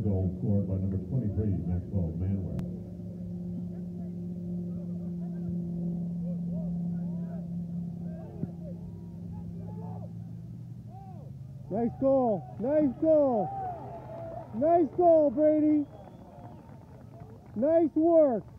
goal scored by number 23, Maxwell Manware. Nice goal, nice goal. Nice goal, Brady. Nice work.